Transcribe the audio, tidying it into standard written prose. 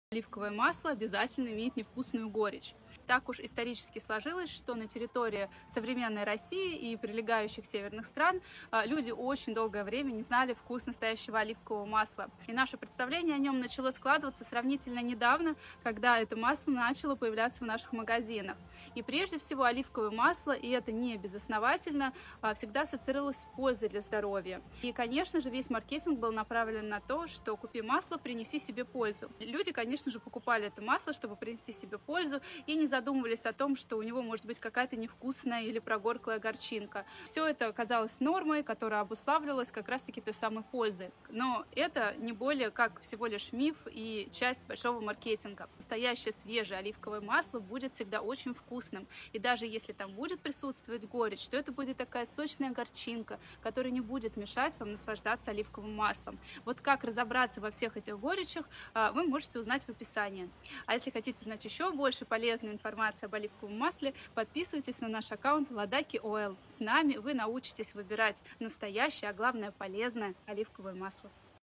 Оливковое масло обязательно имеет невкусную горечь. Так уж исторически сложилось, что на территории современной России и прилегающих северных стран люди очень долгое время не знали вкус настоящего оливкового масла. И наше представление о нем начало складываться сравнительно недавно, когда это масло начало появляться в наших магазинах. И прежде всего оливковое масло, и это не безосновательно, всегда ассоциировалось с пользой для здоровья. И, конечно же, весь маркетинг был направлен на то, что купи масло, принеси себе пользу. Люди, конечно же, покупали это масло, чтобы принести себе пользу, и не задумывались о том, что у него может быть какая-то невкусная или прогорклая горчинка. Все это казалось нормой, которая обуславливалась как раз-таки той самой пользой. Но это не более как всего лишь миф и часть большого маркетинга. Настоящее свежее оливковое масло будет всегда очень вкусным. И даже если там будет присутствовать горечь, то это будет такая сочная горчинка, которая не будет мешать вам наслаждаться оливковым маслом. Вот как разобраться во всех этих горечах, вы можете узнать в описании. А если хотите узнать еще больше полезной информации об оливковом масле, подписывайтесь на наш аккаунт Ладаки Oil. С нами вы научитесь выбирать настоящее, а главное полезное оливковое масло.